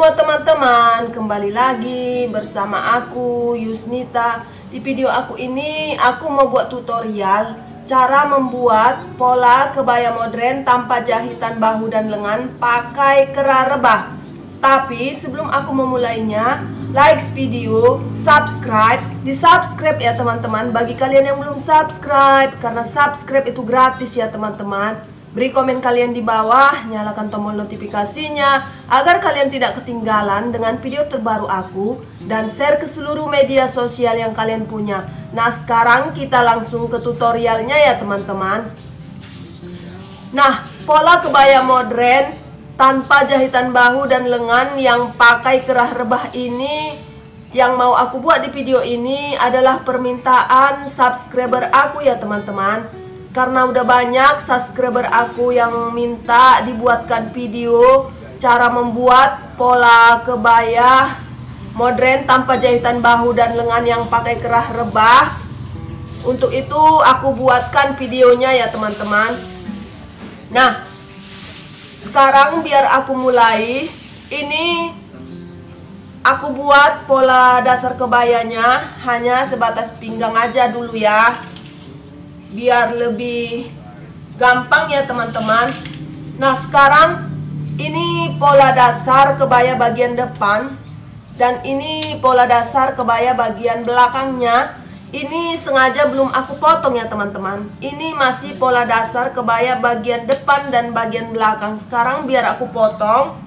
Halo teman-teman, kembali lagi bersama aku Yusnita. Di video aku ini aku mau buat tutorial cara membuat pola kebaya modern tanpa jahitan bahu dan lengan pakai kerah rebah. Tapi sebelum aku memulainya, like video, subscribe, di subscribe ya teman-teman. Bagi kalian yang belum subscribe, karena subscribe itu gratis ya teman-teman. Beri komen kalian di bawah, nyalakan tombol notifikasinya agar kalian tidak ketinggalan dengan video terbaru aku, dan share ke seluruh media sosial yang kalian punya. Nah, sekarang kita langsung ke tutorialnya ya teman-teman. Nah, pola kebaya modern tanpa jahitan bahu dan lengan yang pakai kerah rebah ini, yang mau aku buat di video ini adalah permintaan subscriber aku ya teman-teman. Karena udah banyak subscriber aku yang minta dibuatkan video cara membuat pola kebaya modern tanpa jahitan bahu dan lengan yang pakai kerah rebah. Untuk itu aku buatkan videonya ya teman-teman. Nah, sekarang biar aku mulai. Ini aku buat pola dasar kebayanya hanya sebatas pinggang aja dulu ya, biar lebih gampang ya teman-teman. Nah, sekarang ini pola dasar kebaya bagian depan, dan ini pola dasar kebaya bagian belakangnya. Ini sengaja belum aku potong ya teman-teman. Ini masih pola dasar kebaya bagian depan dan bagian belakang. Sekarang biar aku potong.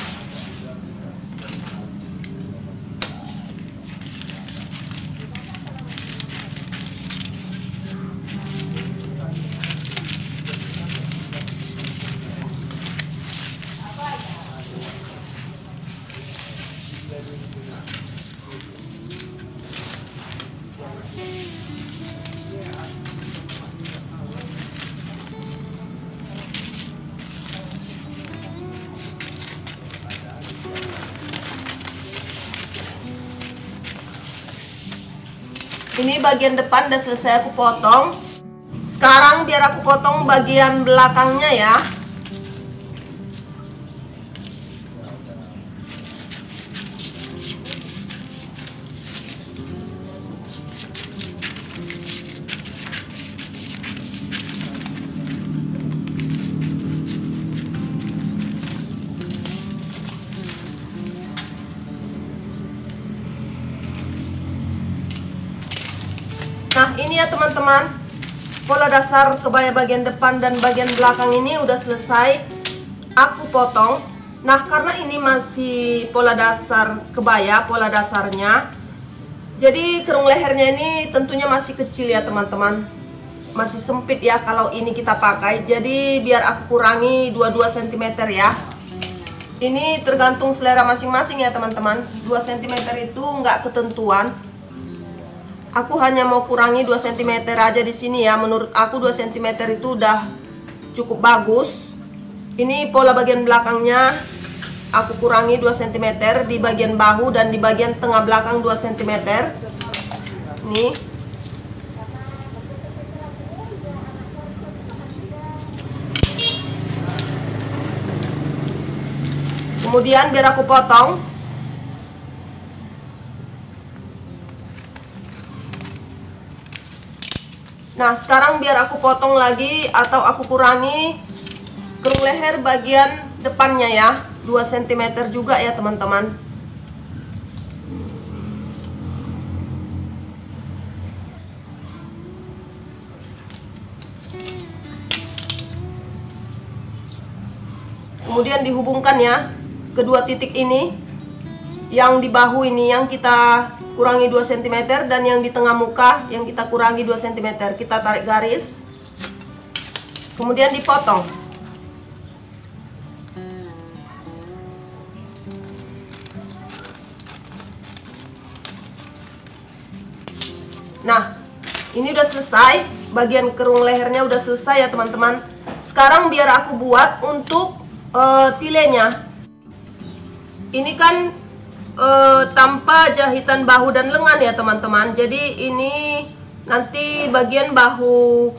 Ini bagian depan udah selesai aku potong. Sekarang biar aku potong bagian belakangnya ya. Nah, ini ya teman-teman, pola dasar kebaya bagian depan dan bagian belakang ini udah selesai aku potong. Nah, karena ini masih pola dasar kebaya, pola dasarnya, jadi kerung lehernya ini tentunya masih kecil ya teman-teman, masih sempit ya kalau ini kita pakai. Jadi biar aku kurangi 22 cm ya. Ini tergantung selera masing-masing ya teman-teman. 2 cm itu nggak ketentuan. Aku hanya mau kurangi 2 cm aja di sini ya. Menurut aku 2 cm itu udah cukup bagus. Ini pola bagian belakangnya aku kurangi 2 cm di bagian bahu dan di bagian tengah belakang 2 cm. Nih. Kemudian biar aku potong. Nah, sekarang biar aku potong lagi atau aku kurangi kerung leher bagian depannya ya, 2 cm juga ya teman-teman. Kemudian dihubungkan ya, kedua titik ini, yang di bahu ini yang kita kurangi 2 cm, dan yang di tengah muka yang kita kurangi 2 cm. Kita tarik garis, kemudian dipotong. Nah, ini udah selesai, bagian kerung lehernya udah selesai ya teman-teman. Sekarang biar aku buat untuk tilenya. Ini kan tanpa jahitan bahu dan lengan ya teman-teman. Jadi ini nanti bagian bahu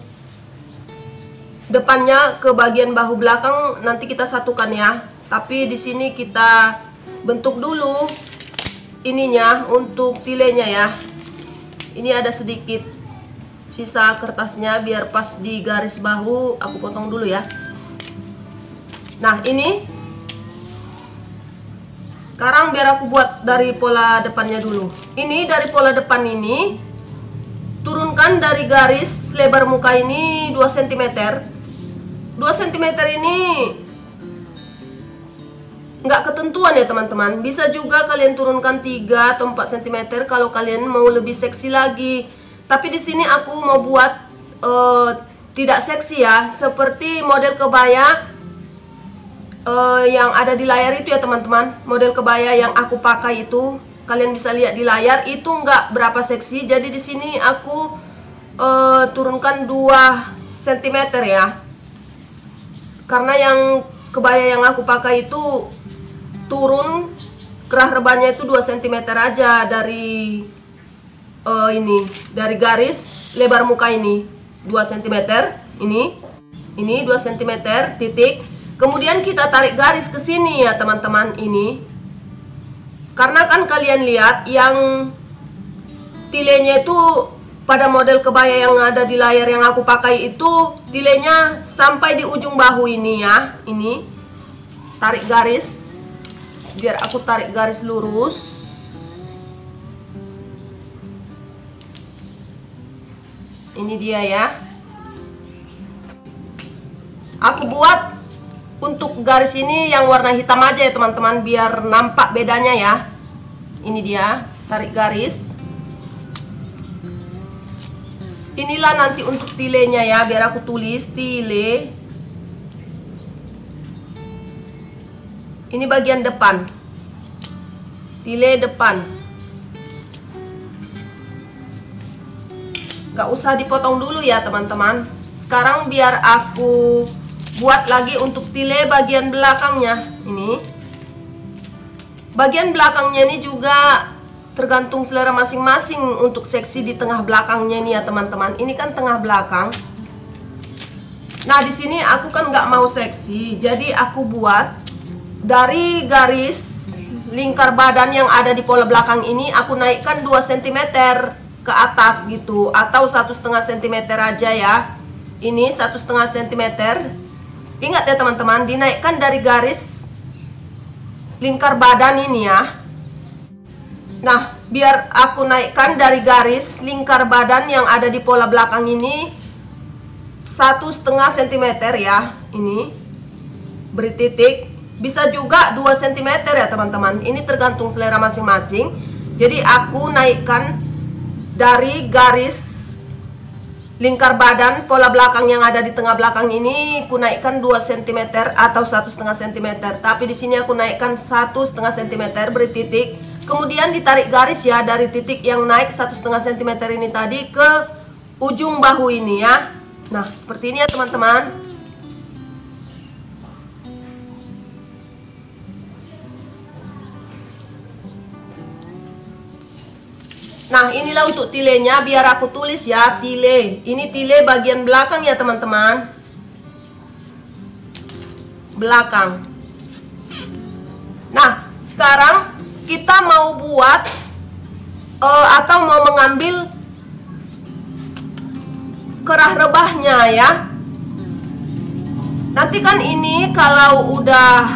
depannya ke bagian bahu belakang nanti kita satukan ya. Tapi di sini kita bentuk dulu ininya untuk tilenya ya. Ini ada sedikit sisa kertasnya, biar pas di garis bahu aku potong dulu ya. Nah ini sekarang biar aku buat dari pola depannya dulu. Ini dari pola depan ini, turunkan dari garis lebar muka ini 2 cm. 2 cm ini nggak ketentuan ya teman-teman. Bisa juga kalian turunkan 3 atau 4 cm kalau kalian mau lebih seksi lagi. Tapi di sini aku mau buat tidak seksi ya, seperti model kebaya yang ada di layar itu ya teman-teman. Model kebaya yang aku pakai itu, kalian bisa lihat di layar, itu nggak berapa seksi. Jadi di sini aku turunkan 2 cm ya. Karena yang kebaya yang aku pakai itu turun kerah rebahnya itu 2 cm aja dari ini, dari garis lebar muka ini 2 cm, ini 2 cm titik. Kemudian kita tarik garis ke sini ya teman-teman ini. Karena kan kalian lihat yang tilenya itu pada model kebaya yang ada di layar yang aku pakai itu, tilenya sampai di ujung bahu ini ya. Ini tarik garis, biar aku tarik garis lurus. Ini dia ya. Aku buat untuk garis ini yang warna hitam aja ya teman-teman, biar nampak bedanya ya. Ini dia, tarik garis. Inilah nanti untuk tilenya ya, biar aku tulis tile. Ini bagian depan, tile depan. Gak usah dipotong dulu ya teman-teman. Sekarang biar aku buat lagi untuk tile bagian belakangnya. Ini bagian belakangnya ini juga tergantung selera masing-masing untuk seksi di tengah belakangnya ini ya teman-teman. Ini kan tengah belakang. Nah di sini aku kan nggak mau seksi, jadi aku buat dari garis lingkar badan yang ada di pola belakang ini, aku naikkan 2 cm ke atas gitu, atau 1,5 cm aja ya. Ini 1,5 cm. Ingat ya teman-teman, dinaikkan dari garis lingkar badan ini ya. Nah, biar aku naikkan dari garis lingkar badan yang ada di pola belakang ini 1,5 cm ya. Ini beri titik. Bisa juga 2 cm ya teman-teman. Ini tergantung selera masing-masing. Jadi aku naikkan dari garis lingkar badan pola belakang yang ada di tengah belakang ini, aku naikkan 2 cm atau 1,5 cm. Tapi di sini aku naikkan 1,5 cm, beri titik. Kemudian ditarik garis ya dari titik yang naik 1,5 cm ini tadi ke ujung bahu ini ya. Nah, seperti ini ya teman-teman. Nah, inilah untuk tilenya, biar aku tulis ya, tile. Ini tile bagian belakang ya teman-teman. Belakang. Nah, sekarang kita mau buat atau mau mengambil kerah rebahnya ya. Nanti kan ini kalau udah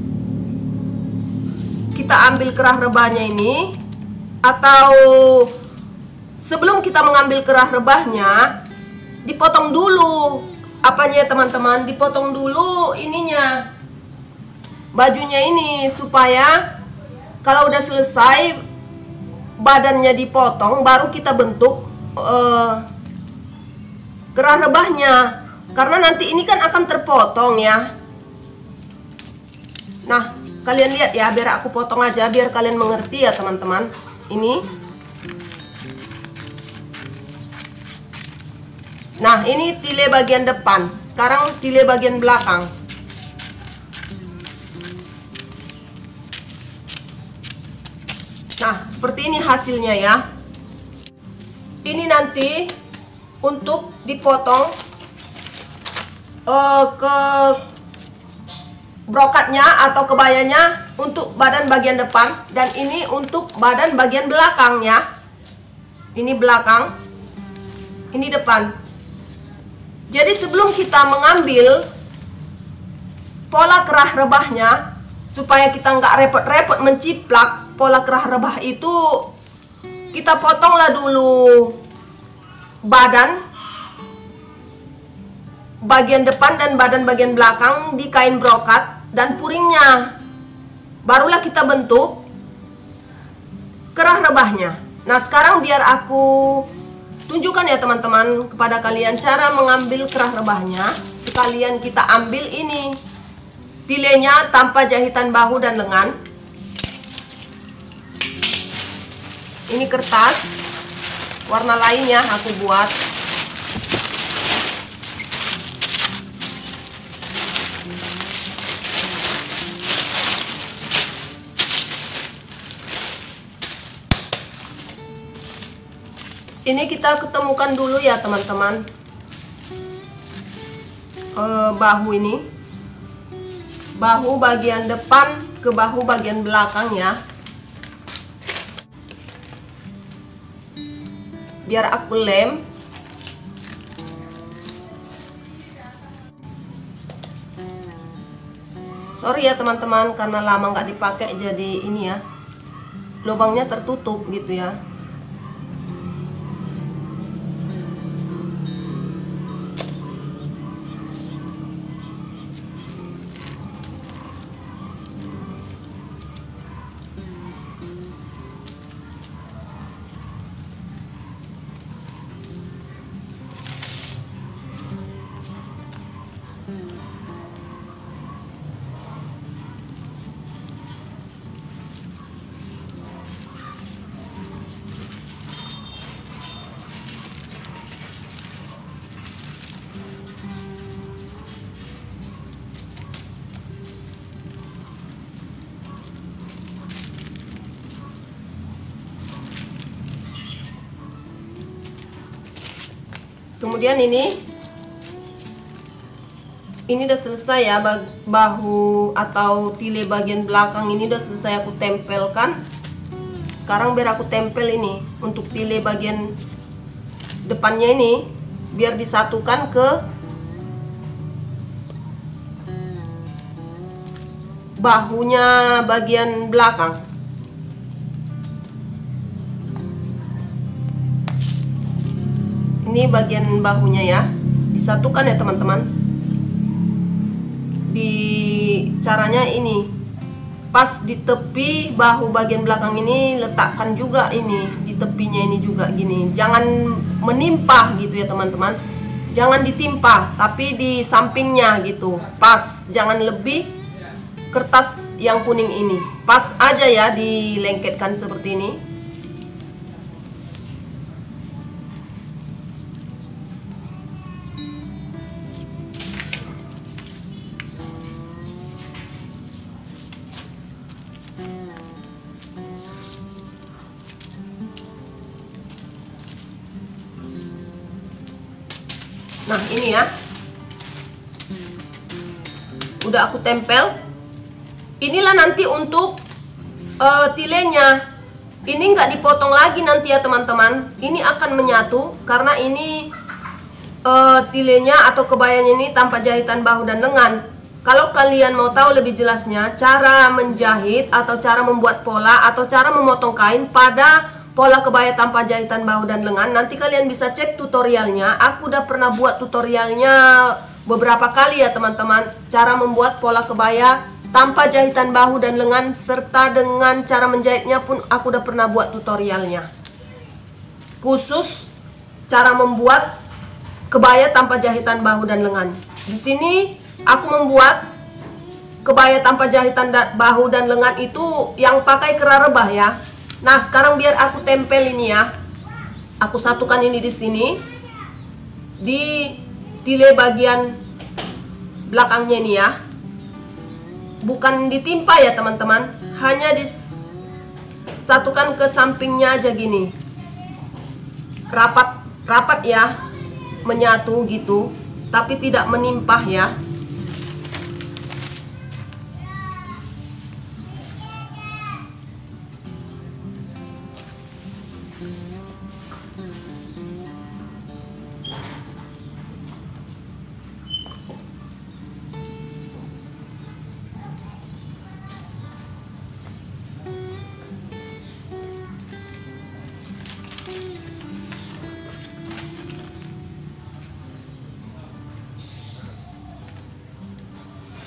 kita ambil kerah rebahnya ini, atau sebelum kita mengambil kerah rebahnya, dipotong dulu apanya ya teman-teman, dipotong dulu ininya, bajunya ini, supaya kalau udah selesai badannya dipotong, baru kita bentuk kerah rebahnya. Karena nanti ini kan akan terpotong ya. Nah, kalian lihat ya, biar aku potong aja biar kalian mengerti ya teman-teman. Ini. Nah, ini tile bagian depan. Sekarang tile bagian belakang. Nah, seperti ini hasilnya ya. Ini nanti untuk dipotong ke brokatnya atau kebayanya untuk badan bagian depan dan ini untuk badan bagian belakang ya. Ini belakang, ini depan. Jadi sebelum kita mengambil pola kerah rebahnya, supaya kita nggak repot-repot menciplak pola kerah rebah itu, kita potonglah dulu badan bagian depan dan badan bagian belakang di kain brokat dan puringnya. Barulah kita bentuk kerah rebahnya. Nah sekarang biar aku tunjukkan ya teman-teman kepada kalian cara mengambil kerah rebahnya. Sekalian kita ambil ini tilenya tanpa jahitan bahu dan lengan. Ini kertas warna lainnya aku buat. Ini kita ketemukan dulu ya teman-teman, bahu ini, bahu bagian depan ke bahu bagian belakang ya. Biar aku lem. Sorry ya teman-teman, karena lama nggak dipakai jadi ini ya, lubangnya tertutup gitu ya. Kemudian ini udah selesai ya, bahu atau tile bagian belakang ini udah selesai aku tempelkan. Sekarang biar aku tempel ini untuk tile bagian depannya ini, biar disatukan ke bahunya bagian belakang. Ini bagian bahunya ya, disatukan ya teman-teman. Di caranya ini, pas di tepi bahu bagian belakang ini letakkan juga ini di tepinya ini juga gini. Jangan menimpa gitu ya teman-teman. Jangan ditimpa, tapi di sampingnya gitu. Pas, jangan lebih kertas yang kuning ini. Pas aja ya dilengketkan seperti ini. Nah ini ya, udah aku tempel. Inilah nanti untuk tilenya. Ini nggak dipotong lagi nanti ya teman-teman. Ini akan menyatu karena ini tilenya atau kebayanya ini tanpa jahitan bahu dan lengan. Kalau kalian mau tahu lebih jelasnya cara menjahit atau cara membuat pola atau cara memotong kain pada pola kebaya tanpa jahitan bahu dan lengan, nanti kalian bisa cek tutorialnya. Aku udah pernah buat tutorialnya beberapa kali ya teman-teman. Cara membuat pola kebaya tanpa jahitan bahu dan lengan serta dengan cara menjahitnya pun aku udah pernah buat tutorialnya. Khusus cara membuat kebaya tanpa jahitan bahu dan lengan. Di sini aku membuat kebaya tanpa jahitan bahu dan lengan itu yang pakai kerah rebah ya. Nah, sekarang biar aku tempel ini ya. Aku satukan ini di sini. Di tile bagian belakangnya ini ya. Bukan ditimpa ya teman-teman. Hanya disatukan ke sampingnya aja gini. Rapat ya. Menyatu gitu. Tapi tidak menimpah ya.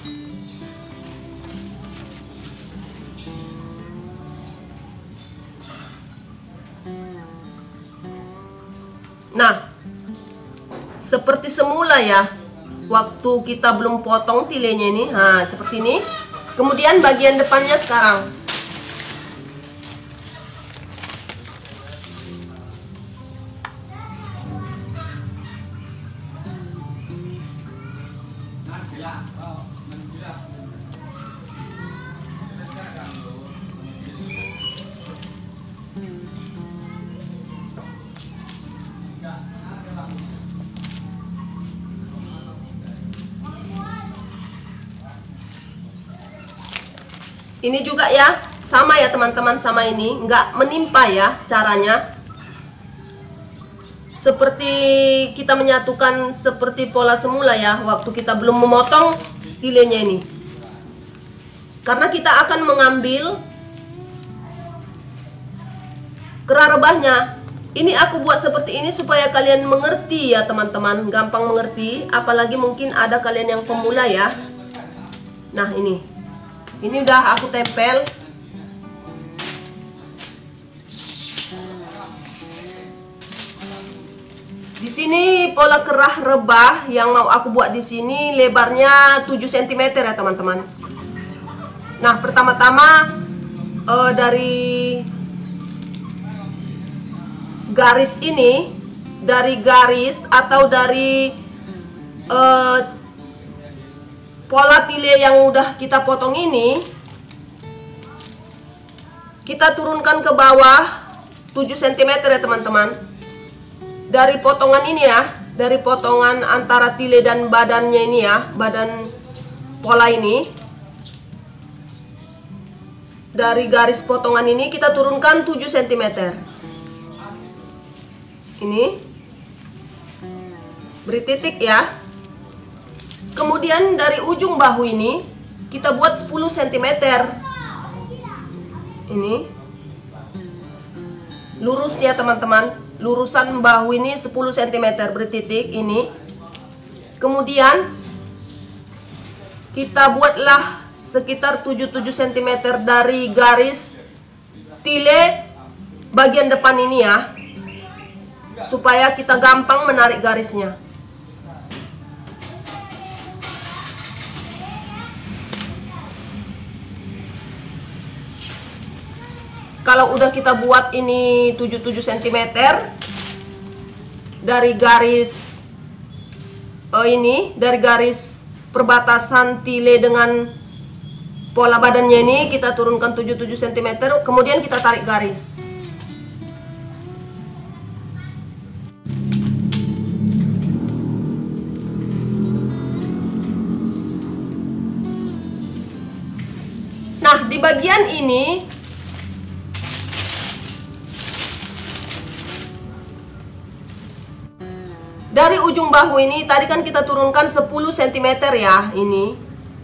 Nah, seperti semula ya, waktu kita belum potong tilenya ini. Nah, seperti ini. Kemudian bagian depannya sekarang. Ini juga ya, sama ya teman-teman, sama ini, nggak menimpa ya caranya. Seperti kita menyatukan seperti pola semula ya, waktu kita belum memotong tilenya ini. Karena kita akan mengambil kerah rebahnya. Ini aku buat seperti ini supaya kalian mengerti ya teman-teman, gampang mengerti. Apalagi mungkin ada kalian yang pemula ya. Nah ini udah aku tempel. Di sini pola kerah rebah yang mau aku buat di sini lebarnya 7 cm ya teman-teman. Nah, pertama-tama dari garis ini, dari garis atau dari pola tile yang udah kita potong ini, kita turunkan ke bawah 7 cm ya teman-teman. Dari potongan ini ya, dari potongan antara tile dan badannya ini ya, badan pola ini, dari garis potongan ini kita turunkan 7 cm. Ini beri titik ya. Kemudian dari ujung bahu ini kita buat 10 cm. Ini lurus ya teman-teman. Lurusan bahu ini 10 cm, beri titik ini. Kemudian kita buatlah sekitar 7 cm dari garis tile bagian depan ini ya, supaya kita gampang menarik garisnya. Kalau udah kita buat ini 7 cm dari garis ini, dari garis perbatasan tile dengan pola badannya ini, kita turunkan 7 cm, kemudian kita tarik garis. Nah, di bagian ini dari ujung bahu ini tadi kan kita turunkan 10 cm ya, ini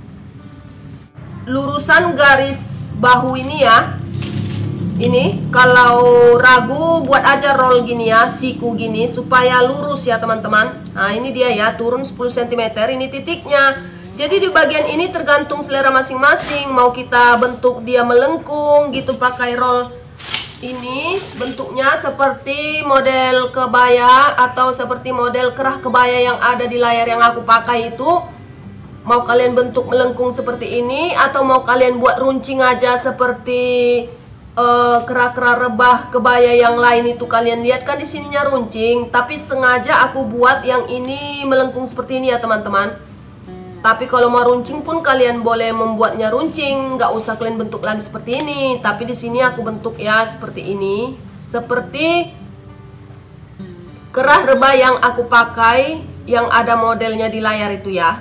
lurusan garis bahu ini ya. Ini kalau ragu buat aja roll gini ya, siku gini supaya lurus ya teman-teman. Nah ini dia ya, turun 10 cm, ini titiknya. Jadi di bagian ini tergantung selera masing-masing, mau kita bentuk dia melengkung gitu pakai roll. Ini bentuknya seperti model kebaya atau seperti model kerah kebaya yang ada di layar yang aku pakai itu. Mau kalian bentuk melengkung seperti ini atau mau kalian buat runcing aja seperti kerah-kerah rebah kebaya yang lain itu, kalian lihat kan di sininya runcing, tapi sengaja aku buat yang ini melengkung seperti ini ya teman-teman. Tapi kalau mau runcing pun kalian boleh membuatnya runcing, nggak usah kalian bentuk lagi seperti ini. Tapi di sini aku bentuk ya seperti ini, seperti kerah rebah yang aku pakai, yang ada modelnya di layar itu ya.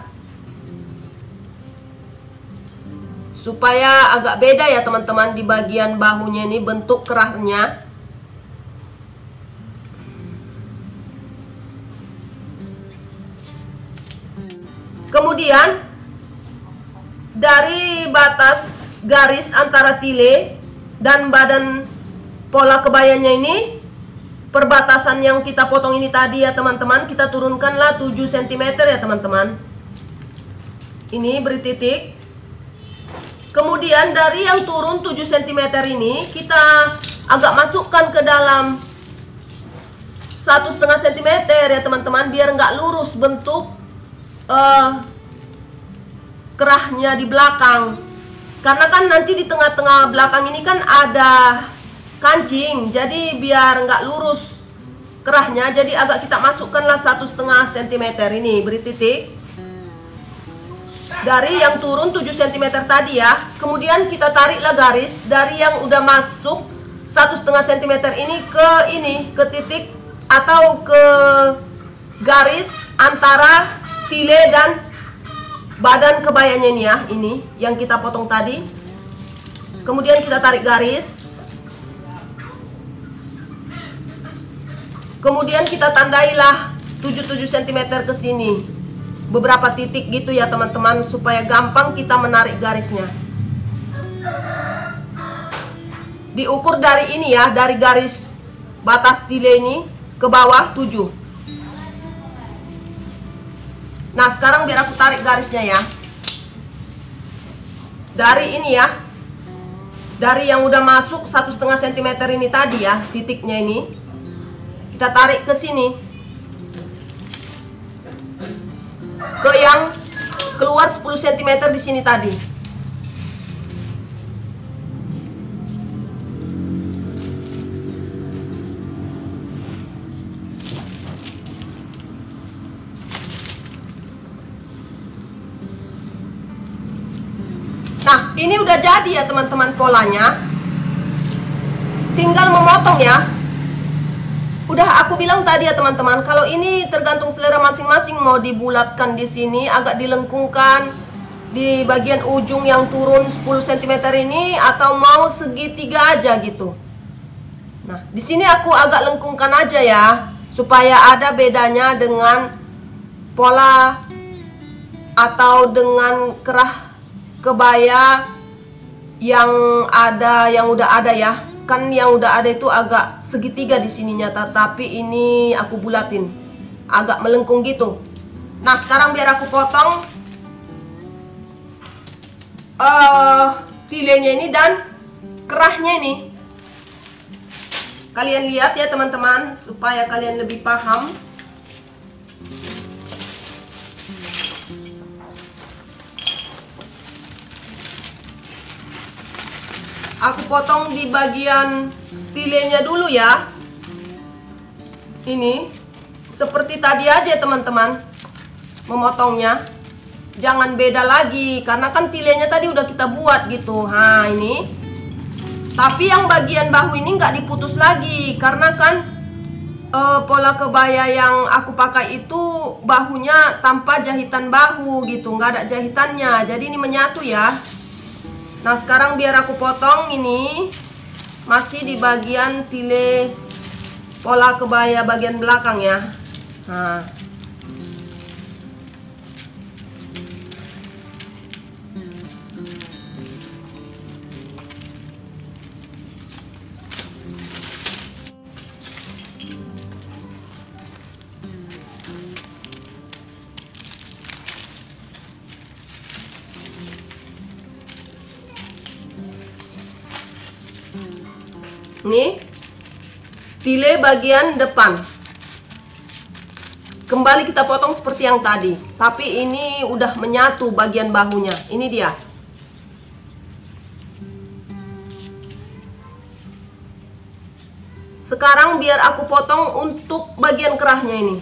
Supaya agak beda ya teman-teman, di bagian bahunya ini bentuk kerahnya. Kemudian dari batas garis antara tile dan badan pola kebayanya ini, perbatasan yang kita potong ini tadi ya teman-teman, kita turunkanlah 7 cm ya teman-teman. Ini beri titik. Kemudian dari yang turun 7 cm ini kita agak masukkan ke dalam 1,5 cm ya teman-teman, biar nggak lurus bentuk kerahnya di belakang. Karena kan nanti di tengah-tengah belakang ini kan ada kancing, jadi biar nggak lurus kerahnya, jadi agak kita masukkanlah 1,5 cm ini, beri titik. Dari yang turun 7 cm tadi ya. Kemudian kita tariklah garis dari yang udah masuk 1,5 cm ini ke titik atau ke garis antara tile dan badan kebayanya ini ya. Ini yang kita potong tadi. Kemudian kita tarik garis. Kemudian kita tandailah 7 cm ke sini. Beberapa titik gitu ya teman-teman, supaya gampang kita menarik garisnya. Diukur dari ini ya, dari garis batas tile ini ke bawah 7. Nah sekarang biar aku tarik garisnya ya. Dari ini ya, dari yang udah masuk 1,5 cm ini tadi ya, titiknya ini kita tarik ke sini, ke yang keluar 10 cm di sini tadi. Nah, ini udah jadi ya teman-teman polanya. Tinggal memotong ya. Udah aku bilang tadi ya teman-teman, kalau ini tergantung selera masing-masing, mau dibulatkan di sini, agak dilengkungkan di bagian ujung yang turun 10 cm ini, atau mau segitiga aja gitu. Nah, di sini aku agak lengkungkan aja ya, supaya ada bedanya dengan pola atau dengan kerah kebaya yang udah ada ya. Kan yang udah ada itu agak segitiga di sininya, tapi ini aku bulatin, agak melengkung gitu. Nah sekarang biar aku potong tilenya ini dan kerahnya ini. Kalian lihat ya teman-teman, supaya kalian lebih paham. Aku potong di bagian tilenya dulu ya. Ini seperti tadi aja teman-teman memotongnya. Jangan beda lagi, karena kan tilenya tadi udah kita buat gitu. Nah ini. Tapi yang bagian bahu ini nggak diputus lagi, karena kan pola kebaya yang aku pakai itu bahunya tanpa jahitan bahu gitu, nggak ada jahitannya. Jadi ini menyatu ya. Nah sekarang biar aku potong ini masih di bagian tile pola kebaya bagian belakang ya. Nah ini tile bagian depan. Kembali kita potong seperti yang tadi, tapi ini udah menyatu bagian bahunya. Ini dia. Sekarang biar aku potong untuk bagian kerahnya ini.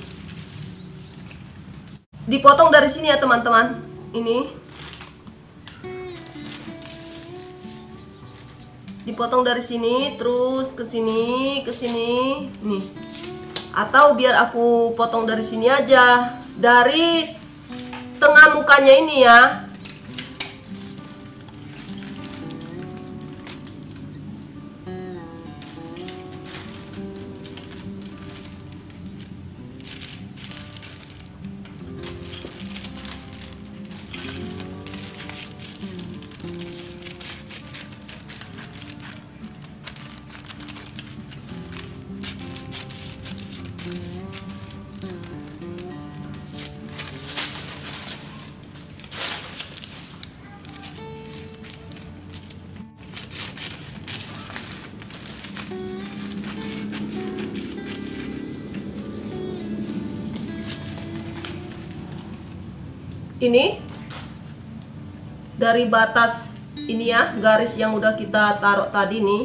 Dipotong dari sini ya teman-teman. Ini dipotong dari sini, terus ke sini, nih. Atau biar aku potong dari sini aja, dari tengah mukanya ini ya. ini dari batas ini ya, garis yang udah kita taruh tadi nih.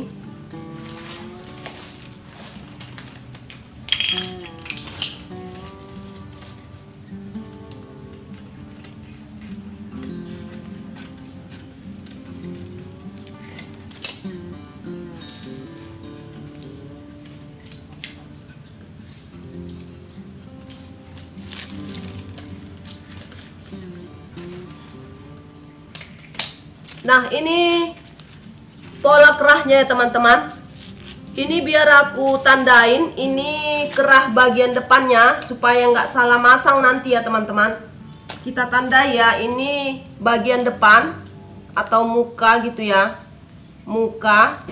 Nah, ini pola kerahnya ya teman-teman. Ini biar aku tandain, ini kerah bagian depannya supaya nggak salah masang nanti ya teman-teman. Kita tandai ya, ini bagian depan atau muka gitu ya. Muka.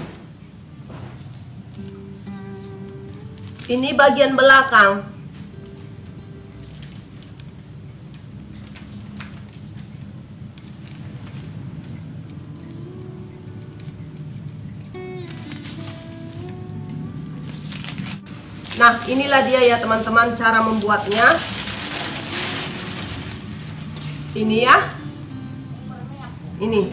Ini bagian belakang. Nah, inilah dia ya teman-teman cara membuatnya. Ini ya. Ini.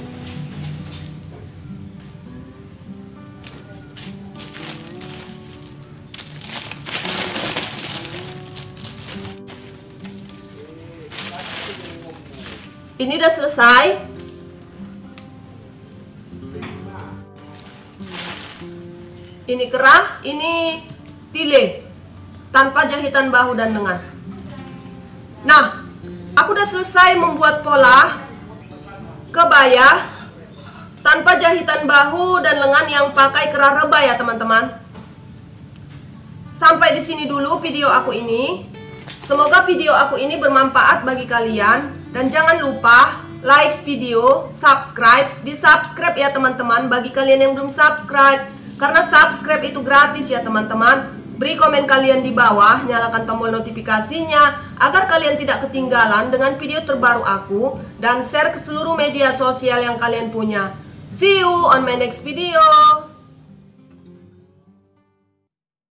Ini udah selesai. Ini kerah, ini tile tanpa jahitan bahu dan lengan. Nah, aku udah selesai membuat pola kebaya tanpa jahitan bahu dan lengan yang pakai kerah rebah ya teman-teman. Sampai di sini dulu video aku ini. Semoga video aku ini bermanfaat bagi kalian, dan jangan lupa like video, subscribe, di-subscribe ya teman-teman bagi kalian yang belum subscribe. Karena subscribe itu gratis ya teman-teman. Beri komen kalian di bawah, nyalakan tombol notifikasinya agar kalian tidak ketinggalan dengan video terbaru aku, dan share ke seluruh media sosial yang kalian punya. See you on my next video.